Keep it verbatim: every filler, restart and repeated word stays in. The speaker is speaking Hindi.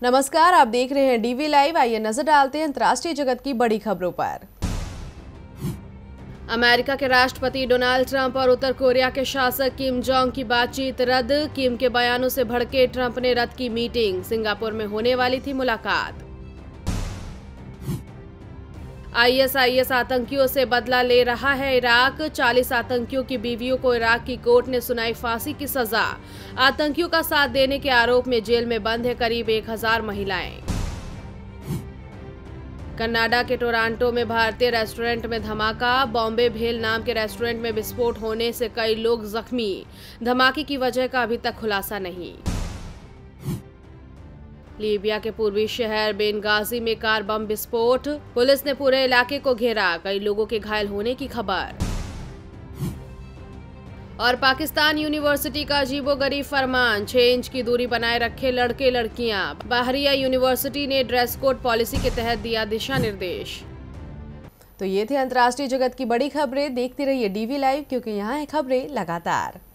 नमस्कार, आप देख रहे हैं डीवी लाइव। आइए नजर डालते हैं अंतर्राष्ट्रीय जगत की बड़ी खबरों पर। अमेरिका के राष्ट्रपति डोनाल्ड ट्रंप और उत्तर कोरिया के शासक किम जोंग की बातचीत रद्द। किम के बयानों से भड़के ट्रंप ने रद्द की मीटिंग। सिंगापुर में होने वाली थी मुलाकात। आईएसआईएस आतंकियों से बदला ले रहा है इराक। चालीस आतंकियों की बीवियों को इराक की कोर्ट ने सुनाई फांसी की सजा। आतंकियों का साथ देने के आरोप में जेल में बंद है करीब एक हजार महिलाएं। कनाडा के टोरंटो में भारतीय रेस्टोरेंट में धमाका। बॉम्बे भेल नाम के रेस्टोरेंट में विस्फोट होने से कई लोग जख्मी। धमाके की वजह का अभी तक खुलासा नहीं। लीबिया के पूर्वी शहर बेनगाजी में कार बम विस्फोट। पुलिस ने पूरे इलाके को घेरा। कई लोगों के घायल होने की खबर। और पाकिस्तान यूनिवर्सिटी का अजीबोगरीब फरमान। छह इंच की दूरी बनाए रखे लड़के लड़कियां। बाहरिया यूनिवर्सिटी ने ड्रेस कोड पॉलिसी के तहत दिया दिशा निर्देश। तो ये थे अंतर्राष्ट्रीय जगत की बड़ी खबरें। देखते रहिए डीवी लाइव, क्योंकि यहाँ है खबरें लगातार।